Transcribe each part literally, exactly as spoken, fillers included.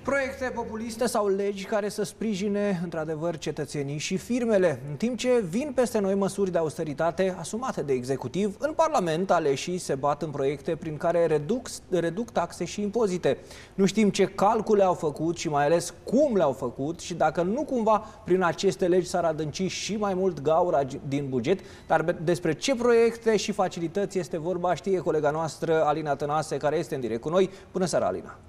Proiecte populiste sau legi care să sprijine, într-adevăr, cetățenii și firmele. În timp ce vin peste noi măsuri de austeritate asumate de executiv, în Parlament aleșii se bat în proiecte prin care reduc, reduc taxe și impozite. Nu știm ce calcule au făcut și mai ales cum le-au făcut și dacă nu cumva prin aceste legi s-ar adânci și mai mult gaura din buget. Dar despre ce proiecte și facilități este vorba știe colega noastră Alina Tănase, care este în direct cu noi. Bună seara, Alina!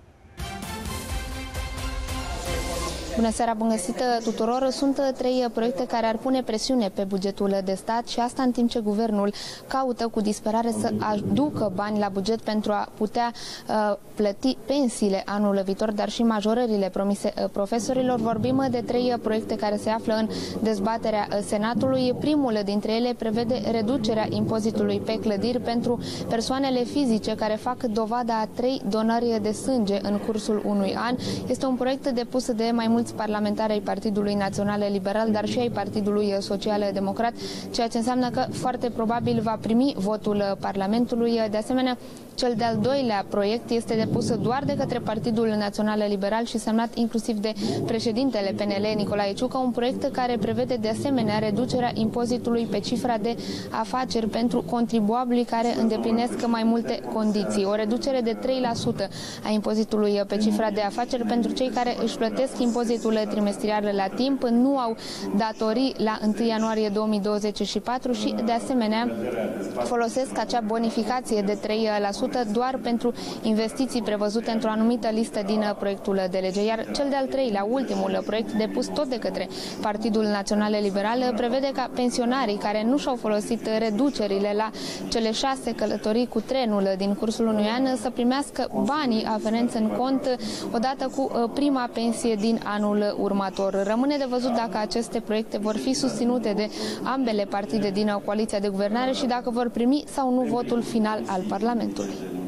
Bună seara, bun găsit tuturor! Sunt trei proiecte care ar pune presiune pe bugetul de stat și asta în timp ce guvernul caută cu disperare să aducă bani la buget pentru a putea uh, plăti pensiile anul viitor, dar și majorările promise uh, profesorilor. Vorbim de trei proiecte care se află în dezbaterea Senatului. Primul dintre ele prevede reducerea impozitului pe clădiri pentru persoanele fizice care fac dovada a trei donări de sânge în cursul unui an. Este un proiect depus de mai mulți parlamentari ai Partidului Național Liberal, dar și ai Partidului Social Democrat, ceea ce înseamnă că foarte probabil va primi votul Parlamentului. De asemenea, cel de-al doilea proiect este depus doar de către Partidul Național Liberal și semnat inclusiv de președintele P N L, Nicolae Ciucă, un proiect care prevede de asemenea reducerea impozitului pe cifra de afaceri pentru contribuabili care îndeplinesc mai multe condiții. O reducere de trei la sută a impozitului pe cifra de afaceri pentru cei care își plătesc impozitul trimestrial la timp, nu au datorii la întâi ianuarie două mii douăzeci și patru și de asemenea folosesc acea bonificație de trei la sută doar pentru investiții prevăzute într-o anumită listă din proiectul de lege. Iar cel de-al treilea, ultimul proiect depus tot de către Partidul Național Liberal, prevede ca pensionarii care nu și-au folosit reducerile la cele șase călătorii cu trenul din cursul unui an să primească banii aferenți în cont odată cu prima pensie din anul următor. Rămâne de văzut dacă aceste proiecte vor fi susținute de ambele partide din coaliția de guvernare și dacă vor primi sau nu votul final al Parlamentului.